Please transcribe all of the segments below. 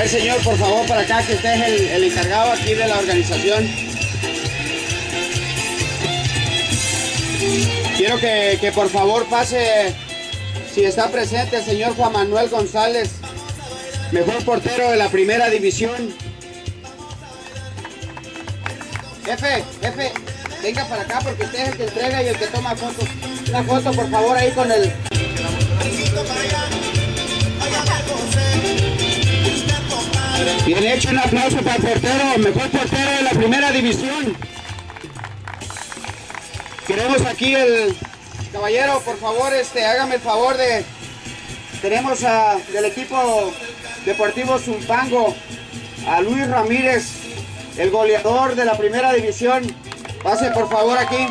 ver, señor, por favor, para acá, que usted es el encargado aquí de la organización. Quiero que por favor pase, si está presente, el señor Juan Manuel González, mejor portero de la primera división. Jefe, venga para acá porque usted es el que entrega y el que toma fotos. Una foto, por favor, ahí con el... Bien hecho, un aplauso para el portero, mejor portero de la primera división. Queremos aquí el caballero, por favor, hágame el favor de... Tenemos del equipo deportivo Zumpango a Luis Ramírez, el goleador de la primera división. Pase por favor aquí.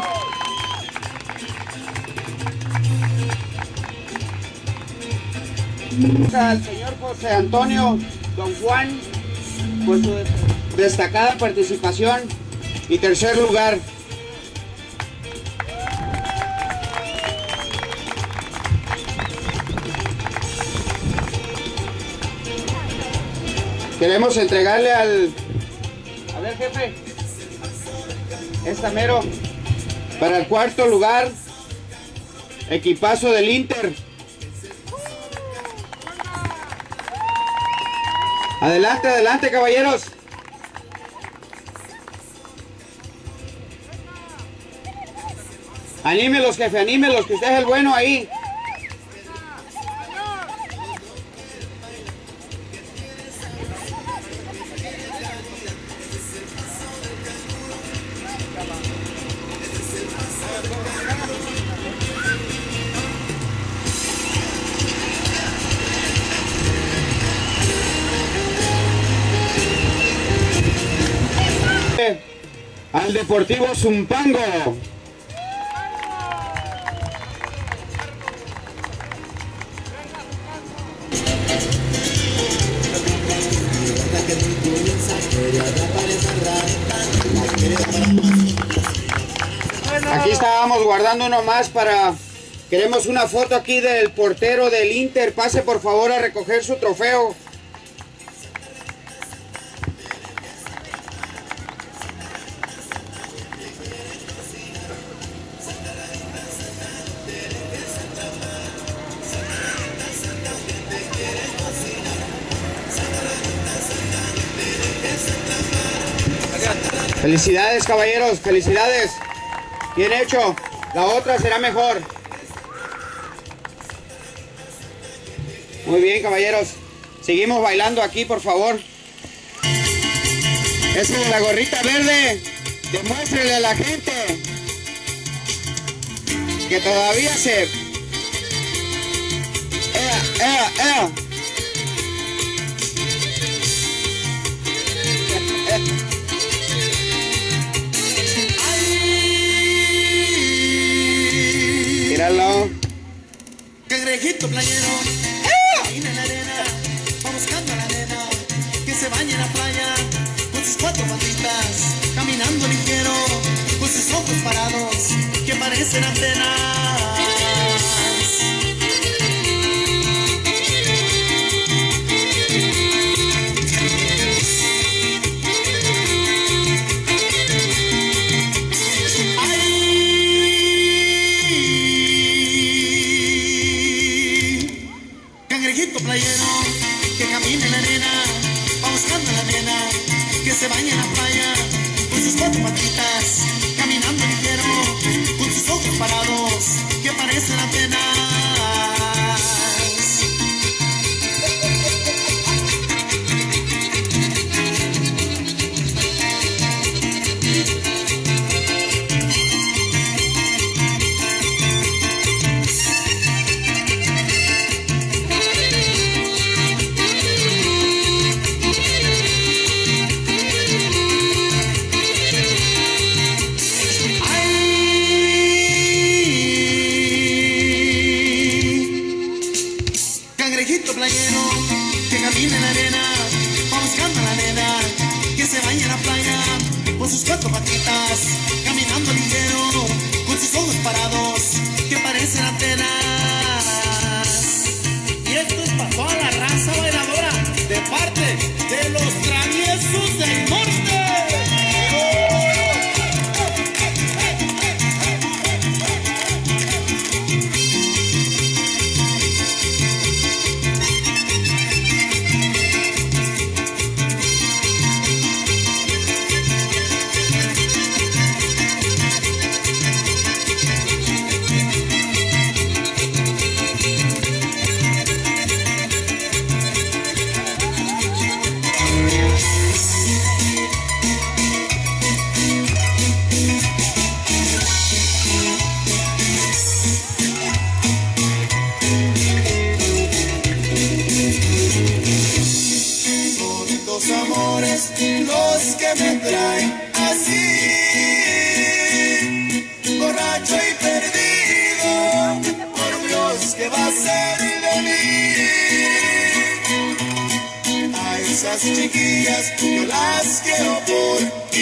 Al señor José Antonio Don Juan por su destacada participación y tercer lugar. Queremos entregarle al... A ver, jefe. Esta mero. Para el cuarto lugar. Equipazo del Inter. Adelante, adelante, caballeros. Anímelos, jefe, anímelos, que usted es el bueno ahí. Al Deportivo Zumpango. Aquí estábamos guardando uno más para... Queremos una foto aquí del portero del Inter. Pase por favor a recoger su trofeo. Felicidades, caballeros, felicidades. Bien hecho. La otra será mejor. Muy bien, caballeros. Seguimos bailando aquí, por favor. Esa es la gorrita verde. Demuéstrele a la gente que todavía se... ¡Ea! Míralo. Cangrejito playero, camina en la arena, va buscando a la nena, que se bañe en la playa, con sus cuatro patitas, caminando ligero, con sus ojos parados, que parecen antenas. Playero, que camina en la arena, va buscando a la nena, que se baña en la playa, con sus cuatro patitas, caminando ligero, con sus ojos parados, que parecen antenas. Playero, que camina en la arena, va buscando a la nena, que se baña en la playa, con sus cuatro patitas, caminando ligero, con sus ojos parados, que parecen antenas. Y esto es para toda la raza bailadora, de parte de las chiquillas yo las quiero por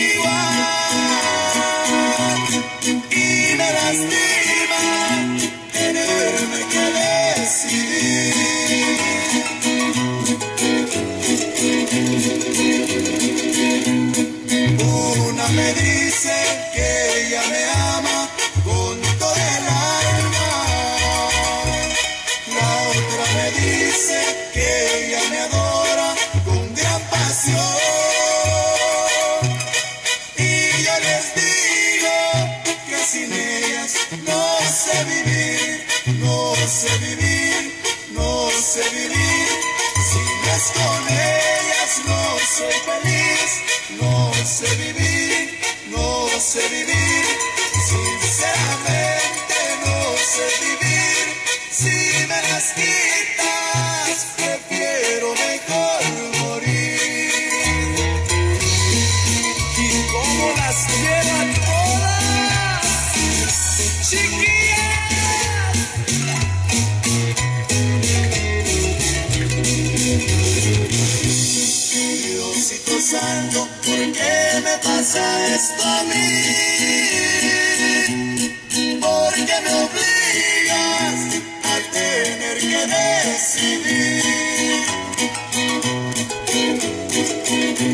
igual. Y me lastima tenerme que decidir. Una me dice que ella me ama con todo el alma. La otra me dice que ella me adora con gran pasión. Y yo les digo que sin ellas no sé vivir, no sé vivir, no sé vivir. Si no es con ellas no soy feliz, no sé vivir, no sé vivir. Sinceramente no sé vivir. Si me las quitas, prefiero mejor morir. Y como las quiero a todas, chiquillas. Diosito santo, ¿por qué me pasa esto a mí? ¿Por qué me obligas a tener que decidir?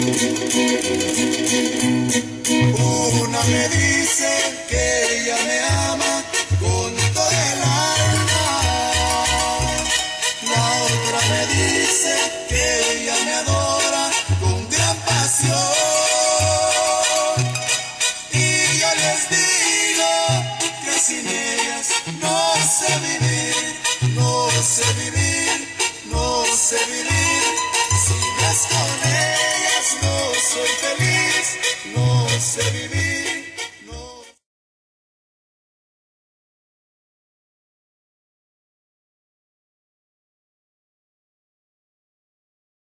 Una me dice que ella me ama